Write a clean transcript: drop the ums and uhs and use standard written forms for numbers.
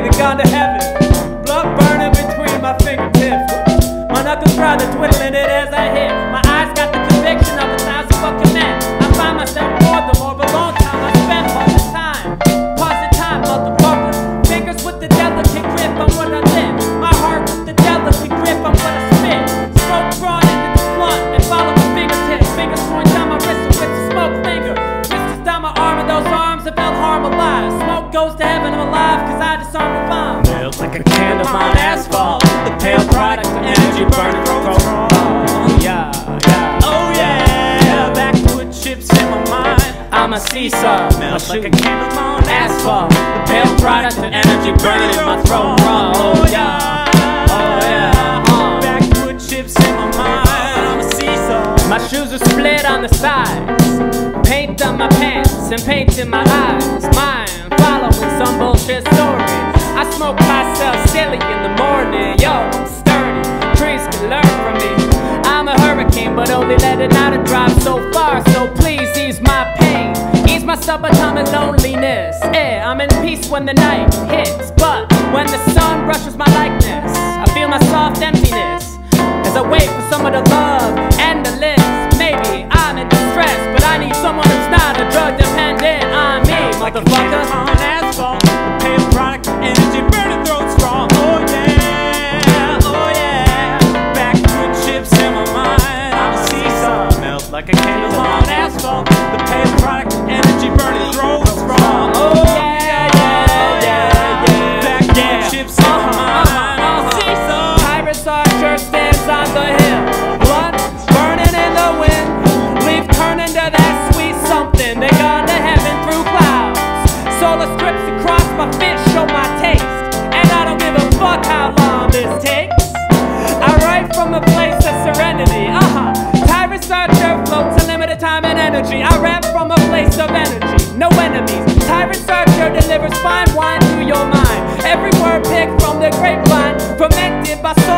and gone to heaven. Blood burning between my fingertips. My knuckles rather twiddling it as I hit. My eyes got the conviction of 1,000 fucking men. I find myself more than more of a long time. I spend all the time. Pause the time, motherfucker. Fingers with the delicate grip on what I live. My heart with the delicate grip on what I spit. Smoke drawn into the blunt and follow my fingertips. Fingers point down my wrist and with the smoke linger. Wrists down my arm and those arms have felt harm alive. Smoke goes to heaven, I'm alive cause I disarm the bomb. Nailed like a candle on asphalt. The pale product of energy burning through. Oh yeah, yeah. Oh yeah. Backwood chips in my mind. I'm a seesaw. Melt like a candle on asphalt. The pale product of energy burning in my throat. Oh yeah. Oh yeah. Backwood chips in my mind. I'm a seesaw. My shoes are split on the sides. Paint on my pants and paint in my eyes. Mine following some bullshit story. I smoke myself silly in the morning. Yo, I'm sturdy. Trees can learn from me. I'm a hurricane, but only let it out and drive so far. So please ease my pain. Ease my subatomic loneliness. Yeah, I'm in peace when the night hits. But when the sun brushes my likeness, I feel my soft emptiness as I wait for some of the love and the lips. Maybe I'm in distress, but I need someone who's not a drug dependent on me, motherfucker. On asphalt, the pale product of energy burning throat strong. Oh yeah, oh yeah. Backwood chips in my mind. I'm a seesaw, melt like a candle on asphalt. The pale product of energy burning throat strong. Oh yeah, yeah, yeah, yeah. Backwood chips in my mind. I'm a seesaw. Tyrus Archer stands on the hill, blood burning in the wind. Leaf turning to that sweet something. They gone to heaven through clouds. Solar strips across my fist show my taste, and I don't give a fuck how long this takes. I write from a place of serenity. Tyrus Archer floats a limited time and energy. I rap from a place of energy, no enemies. Tyrus Archer delivers fine wine to your mind. Every word picked from the grapevine, fermented by soul.